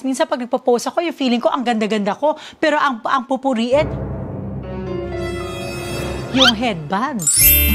Minsan pag nagpo-post ako, yung feeling ko ang ganda-ganda ko. Pero ang pupuriin, yung headband.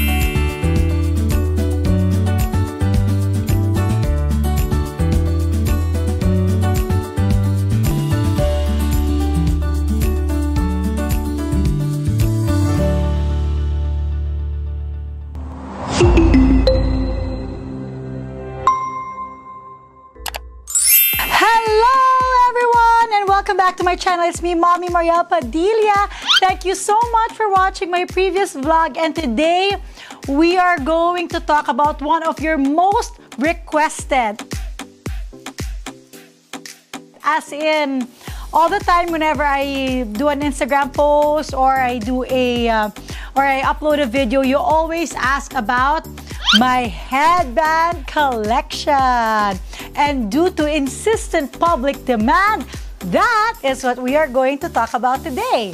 Welcome back to my channel. It's me, Mommy Mariel Padilla. Thank you so much for watching my previous vlog. And today, we are going to talk about one of your most requested. As in, all the time whenever I do an Instagram post or I do or I upload a video, you always ask about my headband collection. And due to insistent public demand, that is what we are going to talk about today.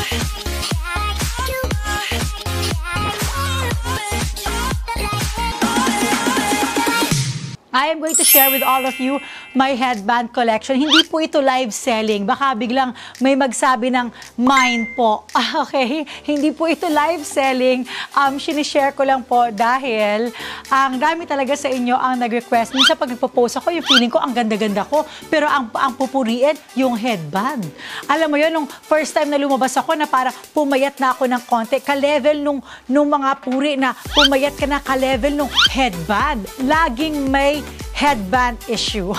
I am going to share with all of you my headband collection. Hindi po ito live selling. Baka biglang may magsabi ng mine po. Okay? Hindi po ito live selling. Sinishare ko lang po dahil ang dami talaga sa inyo ang nag-request. Minsan pag nagpo-post ako, yung feeling ko ang ganda-ganda ko. Pero ang pupuriin, yung headband. Alam mo yun, nung first time na lumabas ako na para pumayat na ako ng konti, ka-level nung mga puri na pumayat ka na ka-level nung headband. Laging may headband issue.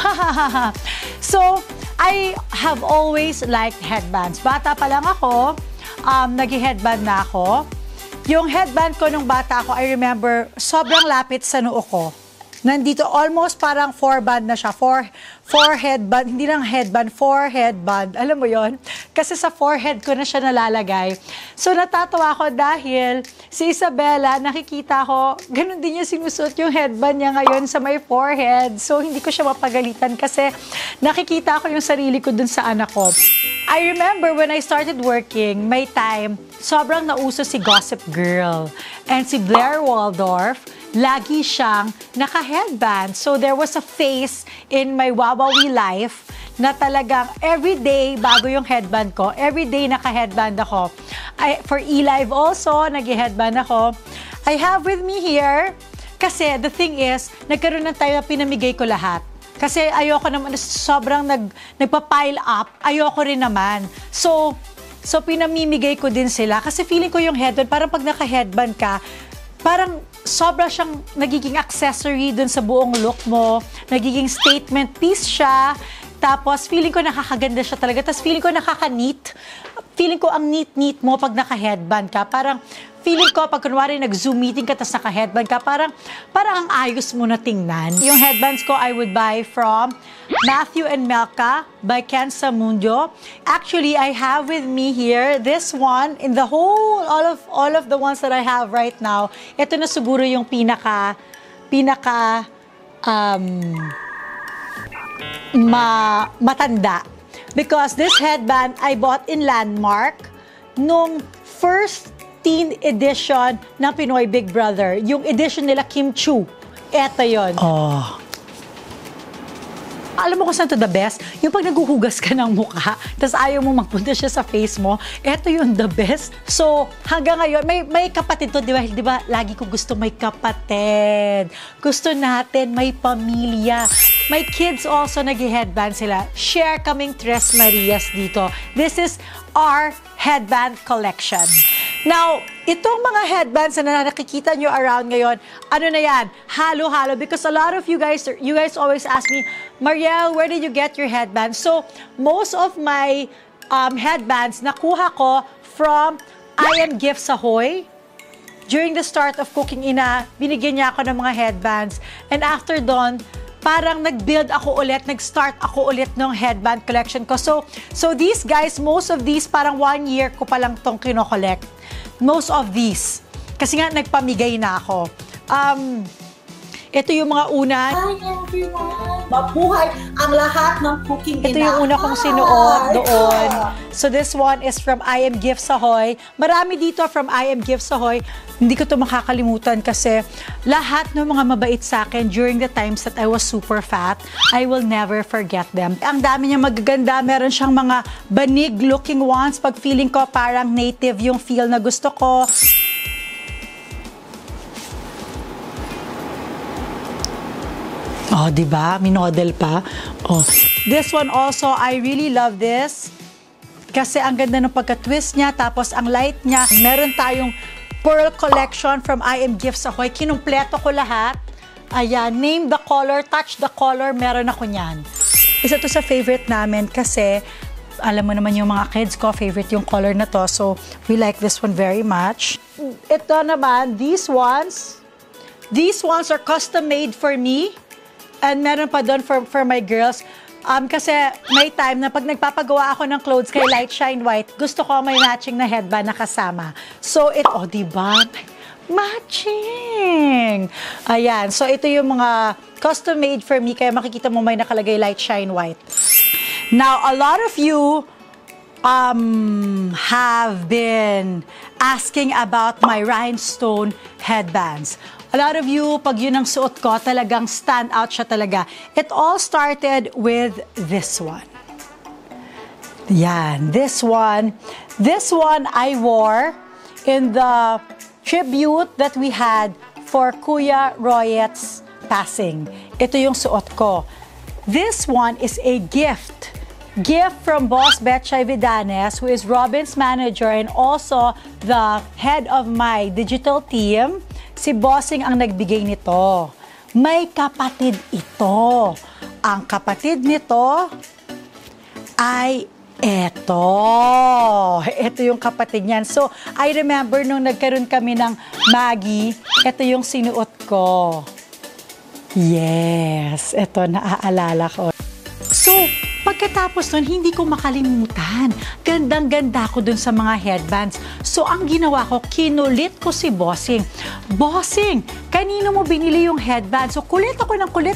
So, I have always liked headbands. Bata pa lang ako, nag-headband na ako. Yung headband ko nung bata ako, I remember, sobrang lapit sa noo ko. Nandito, almost parang 4-band na siya. 4 headband, hindi lang headband, 4 headband. Alam mo yon? Kasi sa forehead ko na siya nalalagay. So, natatawa ako dahil si Isabella, nakikita ko, ganun din niya sinusuot yung headband niya ngayon sa my forehead. So, hindi ko siya mapagalitan kasi nakikita ko yung sarili ko dun sa anak ko. I remember when I started working, may time, sobrang nauso si Gossip Girl. And si Blair Waldorf, lagi siyang naka-headband. So, there was a phase in my Wawawi life na talagang everyday, bago yung headband ko, everyday naka-headband ako. For E-Live also, nag-headband ako. I have with me here, kasi the thing is, nagkaroon ng time na pinamigay ko lahat. Kasi ayoko naman, sobrang nagpa-pile up, ayoko rin naman. So pinamimigay ko din sila. Kasi feeling ko yung headband, parang pag naka-headband ka, parang sobra siyang nagiging accessory dun sa buong look mo. Nagiging statement piece siya. Tapos, feeling ko nakakaganda siya talaga. Tapos, feeling ko nakaka-neat. Feeling ko ang neat-neat mo pag naka-headband ka. Parang, feeling ko pag kunwari nag-Zoom meeting ka tapos naka-headband ka, parang ang ayos mo na tingnan. Yung headbands ko, I would buy from Matthew and Melka by Ken Samundo. Actually, I have with me here this one in the whole, all of the ones that I have right now. Ito na siguro yung pinaka matanda. Because this headband I bought in Landmark nung first teen edition ng Pinoy Big Brother. Yung edition nila Kim Chu. Eto yun. Oh. Alam mo kung saan to the best? Yung pag naguhugas ka ng mukha, tapos ayaw mo magpunta siya sa face mo, eto yung the best. So, hanggang ngayon, may kapatid to, di ba? Lagi ko gusto may kapatid. Gusto natin may pamilya. My kids also nag-headband sila. Share kaming Tres Marias dito. This is our headband collection. Now, itong mga headbands na nakikita nyo around ngayon, ano na yan? Halo-halo. Because a lot of you guys always ask me, Mariel, where did you get your headbands? So, most of my headbands nakuha ko from Ian Gifts Ahoy. During the start of Cooking Ina, binigyan niya ako ng mga headbands. And after doon, parang nag-build ako ulit, nag-start ako ulit ng headband collection ko. So these guys, most of these, parang 1 year ko pa lang tong kino-collect. Most of these. Kasi nga, nagpamigay na ako. Ito yung mga una. Hi everyone! Mabuhay ang lahat ng cooking Ito yung una kong sinuot doon. So this one is from I Am Gifts Ahoy. Marami dito from I Am Gifts Ahoy. Hindi ko to makakalimutan kasi lahat ng mga mabait sa akin during the times that I was super fat, I will never forget them. Ang dami niya magaganda. Meron siyang mga banig looking ones. Pag feeling ko parang native yung feel na gusto ko. Oh, di ba? Minodel pa. Oh. This one also, I really love this. Kasi ang ganda ng pagka-twist niya, tapos ang light niya. Meron tayong pearl collection from I Am Gifts Ahoy. Kinumpleto ko lahat. Ayan, name the color, touch the color, meron ako niyan. Isa to sa favorite namin kasi alam mo naman yung mga kids ko, favorite yung color na to. So, we like this one very much. Ito naman, these ones are custom made for me. And meron pa doon for my girls. Kasi may time na pag nagpapagawa ako ng clothes kay Light Shine White, gusto ko may matching na headband na kasama. So, oh, diba? Matching! Ayan. So, ito yung mga custom made for me. Kaya makikita mo may nakalagay Light Shine White. Now, a lot of you have been asking about my rhinestone headbands. A lot of you, pag yun ang suot ko, talagang stand out siya talaga. It all started with this one. Yan, this one. This one I wore in the tribute that we had for Kuya Royet's passing. Ito yung suot ko. This one is a gift. Gift from Boss Betchay Vidanes, who is Robin's manager and also the head of my digital team. Si Bossing ang nagbigay nito. May kapatid ito. Ang kapatid nito ay eto. Ito yung kapatid niyan. So, I remember nung nagkaroon kami ng Maggie, ito yung sinuot ko. Yes, ito naaalala ko. So, pagkatapos nun, hindi ko makalimutan. Gandang-ganda ko dun sa mga headbands. So, ang ginawa ko, kinulit ko si Bossing. Bossing, kanino mo binili yung headband? So, kulit ako ng kulit.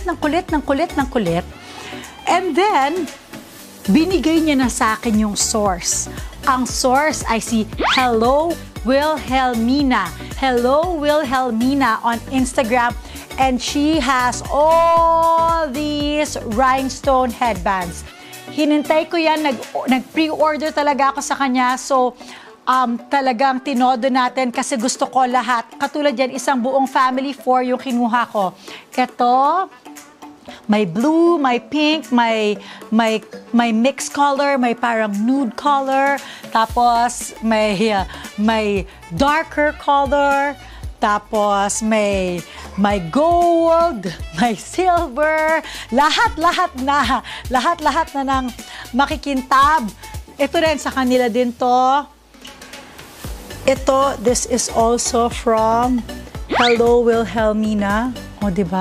And then, binigay niya na sa akin yung source. Ang source ay si Hello Wilhelmina. Hello Wilhelmina on Instagram. And she has all these rhinestone headbands. Hinintay ko yan, nag-pre-order talaga ako sa kanya. So, talagang tinodo natin kasi gusto ko lahat. Katulad yan, isang buong family 4 yung kinuha ko. Ito, may blue, may pink, may mixed color, may parang nude color. Tapos, may darker color. Tapos may gold, may silver, lahat-lahat na ng makikintab. Ito rin sa kanila din to. Ito, this is also from Hello Wilhelmina. O, diba?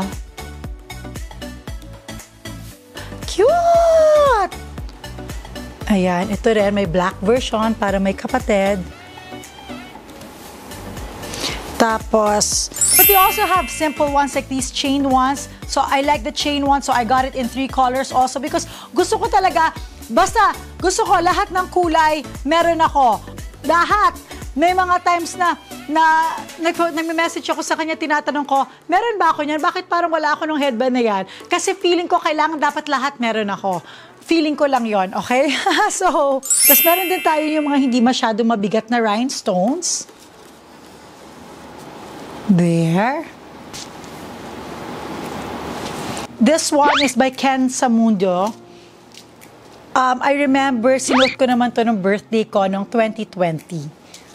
Cute! Ayan, ito rin, may black version para may kapatid. Tapos, but they also have simple ones like these chain ones. So, I like the chain one. So, I got it in 3 colors also because gusto ko talaga, basta gusto ko lahat ng kulay, meron ako. Lahat. May mga times na nag-message ako sa kanya, tinatanong ko, meron ba ako niyan? Bakit parang wala ako ng headband na yan? Kasi feeling ko kailangan dapat lahat meron ako. Feeling ko lang yon, okay? So, tapos meron din tayo yung mga hindi masyado mabigat na rhinestones. There. This one is by Ken Samundo. I remember, sinuot ko naman to nung birthday ko noong 2020.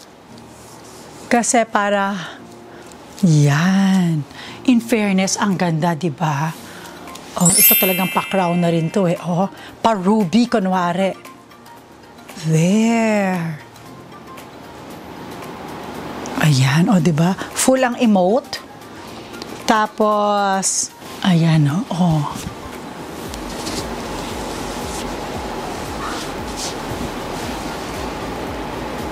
Kasi para, yan. In fairness, ang ganda, di ba? Oh, ito talagang pa-crown na rin to eh. Oh, pa-ruby, kunwari. There. Ayan, o, diba? Full ang emote. Tapos, ayan, o.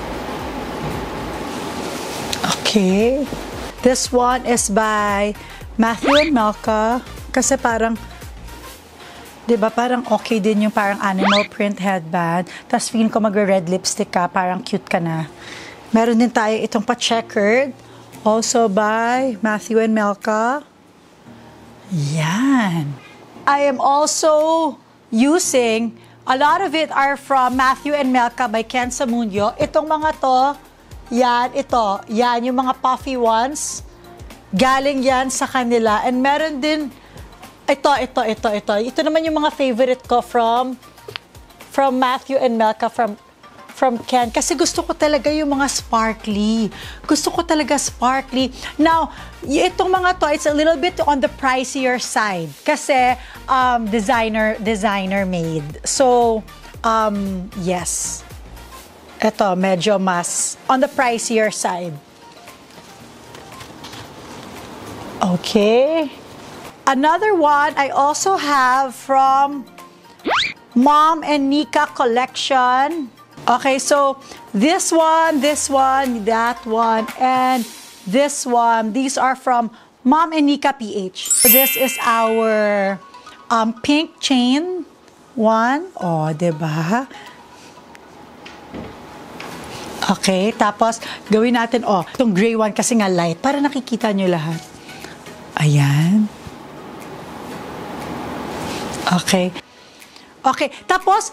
Okay. This one is by Matthew and Melka. Kasi parang, di ba, parang okay din yung parang animal print headband. Tapos feeling ko mag-red lipstick ka, parang cute ka na. Meron din tayo itong pa-checkered. Also by Matthew and Melka. Yan. I am also using, a lot of it are from Matthew and Melka by Ken Samundio. Itong mga to, yan yung mga puffy ones. Galing yan sa kanila. And meron din, ito. Ito naman yung mga favorite ko from Matthew and Melka, from Ken. Kasi gusto ko talaga yung mga sparkly. Gusto ko talaga sparkly. Now, itong mga to, it's a little bit on the pricier side. Kasi designer made. So, yes. Ito, medyo mas on the pricier side. Okay. Another one I also have from Mom and Nika collection. Okay, so this one, that one, and this one. These are from Mom and Nika PH. So this is our pink chain one. Oh, diba? Okay, tapos gawin natin, itong gray one kasi nga light, para nakikita nyo lahat. Ayan. Okay. Okay, tapos,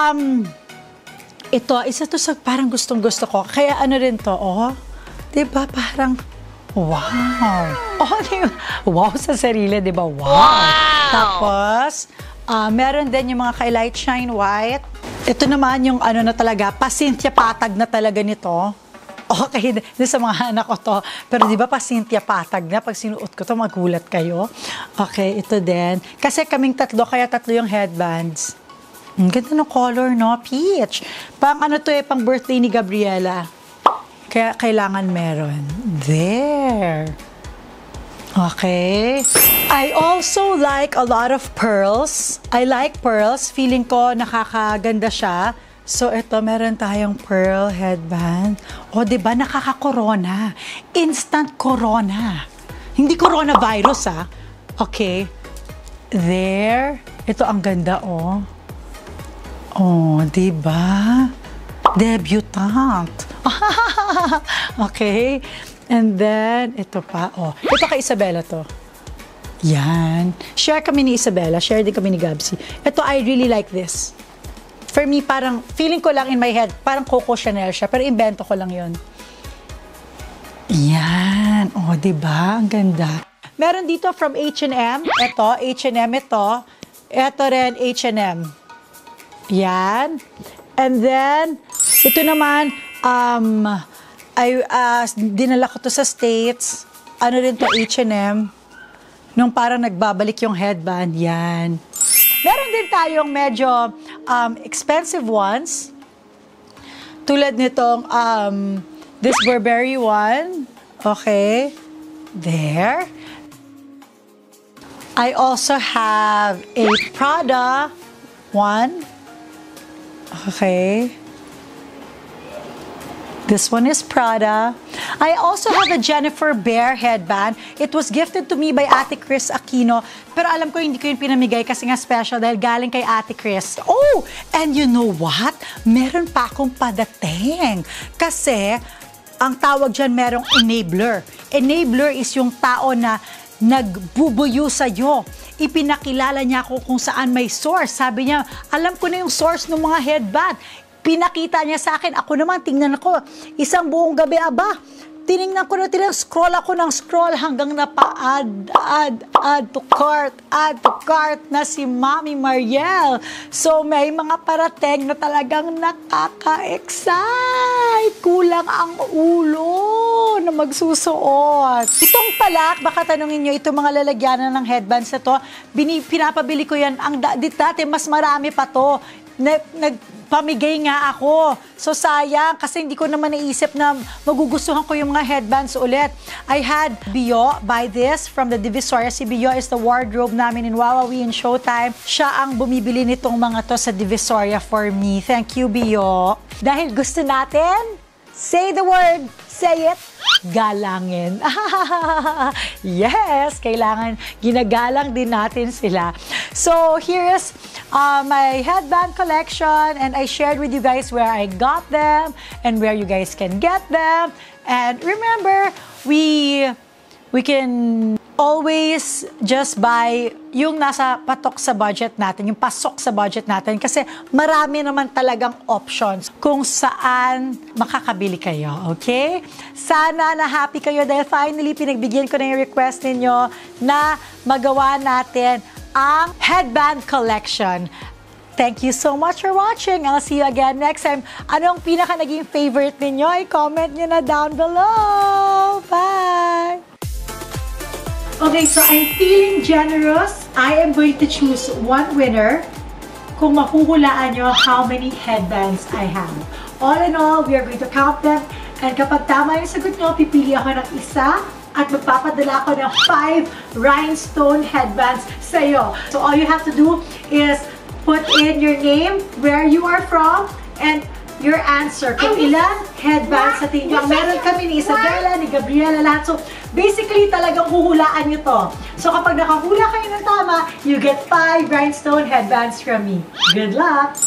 ito, isa to sa parang gustong-gusto ko. Kaya ano rin to, diba parang, wow. Diba? Wow sa sarili, diba? Wow. Tapos, meron din yung mga kay Light Shine White. Ito naman yung ano na talaga, pa-Cynthia Patag na talaga nito. Okay, din sa mga anak ko to. Pero di ba pa Cynthia Patag na? Pag sinuot ko to, magulat kayo. Okay, ito din. Kasi kaming tatlo, kaya tatlo yung headbands. Ang ganda ng color, no? Peach. Pang ano to pang birthday ni Gabriela. Kaya kailangan meron. There. Okay. I also like a lot of pearls. I like pearls. Feeling ko nakakaganda siya. So, ito, meron tayong pearl headband. Diba, nakaka-corona. Instant corona. Hindi coronavirus, Okay. There. Ito, ang ganda, diba? Debutante. Okay. And then, ito pa, Ito kay Isabella to. Yan. Share kami ni Isabella. Share din kami ni Gabsi. Ito, I really like this. For me, parang, feeling ko lang in my head, parang Coco Chanel siya. Pero invento ko lang yun. Yan. Diba? Ang ganda. Meron dito from H&M. Ito, H&M ito. Ito rin, H&M. Yan. And then, ito naman, dinala ko to sa States. Ano rin to, H&M. Nung parang nagbabalik yung headband. Yan. Meron din tayong medyo expensive ones. Tulad nitong this Burberry one. Okay. There. I also have a Prada one. Okay. This one is Prada. I also have a Jennifer Behr headband. It was gifted to me by Ate Chris Aquino. Pero alam ko hindi ko yun pinamigay kasi nga special dahil galing kay Ate Chris. And you know what? Meron pa akong padating. Kasi ang tawag dyan merong enabler. Enabler is yung tao na nagbubuyo sa'yo. Ipinakilala niya ako kung saan may source. Sabi niya, alam ko na yung source ng mga headband. Pinakita niya sa akin, ako naman, tingnan ako, isang buong gabi, tinignan ko na, scroll ako ng scroll hanggang add to cart na si Mami Mariel. So, may mga parating na talagang nakaka-excite. Kulang ang ulo na magsusuot. Itong palak, baka tanungin nyo, itong mga lalagyanan ng headbands na to, pinapabili ko yan. Dati, mas marami pa to. Nagpamigay nga ako. So, sayang, kasi hindi ko naman naisip na magugustuhan ko yung mga headbands ulit. I had Bio, buy this from the Divisoria. Si Bio is the wardrobe namin in Wawawi in Showtime. Siya ang bumibili nitong mga to sa Divisoria for me. Thank you, Bio. Dahil gusto natin, say the word, say it, galangin. Yes, kailangan ginagalang din natin sila. So here's my headband collection, and I shared with you guys where I got them and where you guys can get them. And remember, we can always just buy yung nasa patok sa budget natin, yung pasok sa budget natin, kasi marami naman talagang options kung saan makakabili kayo, okay? Sana na happy kayo dahil finally pinagbigyan ko na yung request ninyo na magawa natin ang headband collection. Thank you so much for watching. I'll see you again next time. Anong pinaka naging favorite ninyo? I-comment nyo na down below. Bye! Okay, so I'm feeling generous. I am going to choose one winner kung mahuhulaan nyo how many headbands I have. All in all, we are going to count them. And kapag tama yung sagot nyo, pipili ako ng isa at magpapadala ako ng 5 rhinestone headbands sa iyo. So all you have to do is put in your name, where you are from, and your answer. Kung ilan headbands sa tingin nyo. Meron kami ni Isabella, ni Gabriela, lahat. So, basically, talagang huhulaan nyo to. So, kapag nakahula kayo ng tama, you get 5 rhinestone headbands from me. Good luck!